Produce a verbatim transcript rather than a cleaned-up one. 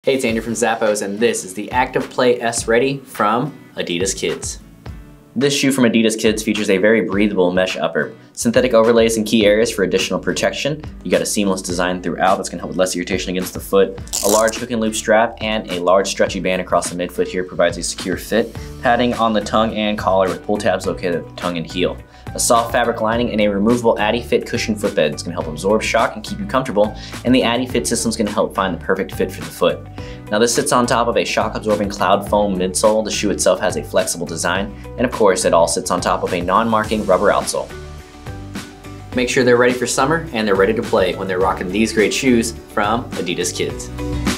Hey, it's Andrew from Zappos, and this is the Active Play S Ready from Adidas Kids. This shoe from Adidas Kids features a very breathable mesh upper, synthetic overlays in key areas for additional protection. You got a seamless design throughout that's going to help with less irritation against the foot. A large hook and loop strap and a large stretchy band across the midfoot here provides a secure fit. Padding on the tongue and collar with pull tabs located at the tongue and heel. A soft fabric lining and a removable AdiFit cushion footbed is going to help absorb shock and keep you comfortable, and the AdiFit system is going to help find the perfect fit for the foot. Now this sits on top of a shock-absorbing cloud foam midsole. The shoe itself has a flexible design, and of course it all sits on top of a non-marking rubber outsole. Make sure they're ready for summer and they're ready to play when they're rocking these great shoes from Adidas Kids.